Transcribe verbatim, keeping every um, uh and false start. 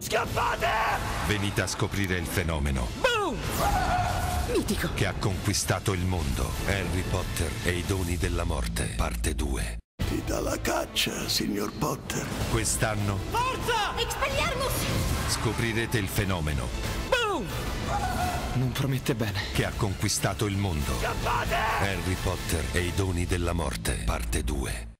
Scappate! Venite a scoprire il fenomeno. Boom! Mitico. Che ha conquistato il mondo. Harry Potter e i doni della morte, parte due. Ti dà la caccia, signor Potter. Quest'anno Forza! Expelliarmus! scoprirete il fenomeno. Boom! Non promette bene. Che ha conquistato il mondo. Scappate! Harry Potter e i doni della morte, parte due.